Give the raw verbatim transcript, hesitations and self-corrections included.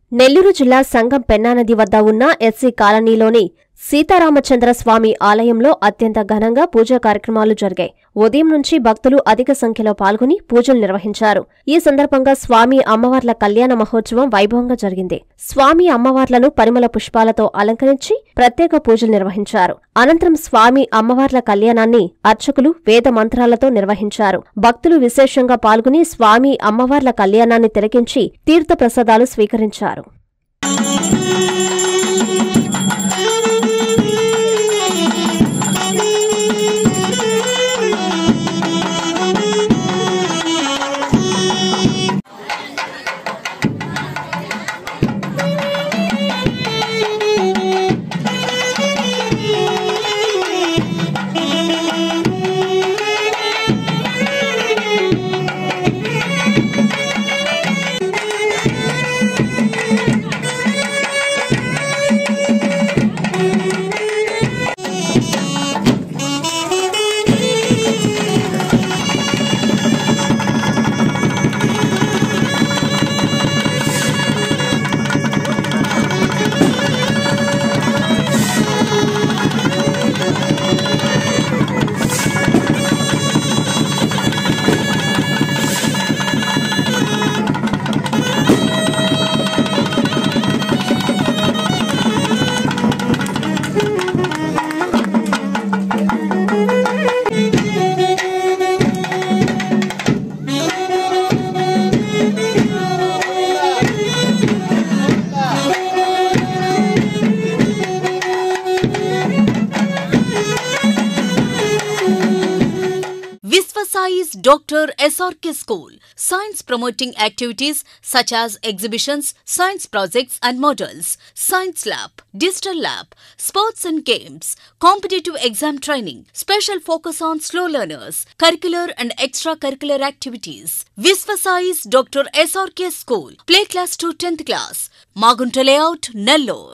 నెల్లూరు జిల్లా సంగం పెన్నా నది వద్ద ఉన్న ఎస్సీ కాలనీలోని సీతారామచంద్ర స్వామి ఆలయంలో అత్యంత ఘనంగా పూజా కార్యక్రమాలు జరిగాయి. ఉదయం నుంచి భక్తులు అధిక సంఖ్యలో పాల్గొని పూజలు నిర్వహించారు. ఈ సందర్భంగా స్వామి అమ్మవార్ల కళ్యాణ మహోత్సవం వైభవంగా జరిగింది. స్వామి అమ్మవార్లను పరిమళ పుష్పాలతో అలంకరించి ప్రత్యేక పూజలు నిర్వహించారు. అనంతరం స్వామి అమ్మవార్ల కళ్యాణాన్ని అర్చకులు వేద మంత్రాలతో నిర్వహించారు. భక్తులు విశేషంగా పాల్గొని స్వామి అమ్మవార్ల కళ్యాణాన్ని తిలకించి తీర్థప్రసాదాలు స్వీకరించారు. Visvasai's Doctor S R K School, science promoting activities such as exhibitions, science projects and models, science lab, digital lab, sports and games, competitive exam training, special focus on slow learners, curricular and extracurricular activities. Visvasai's Doctor S R K School, play class to tenth class, Magunta Layout, Nellore.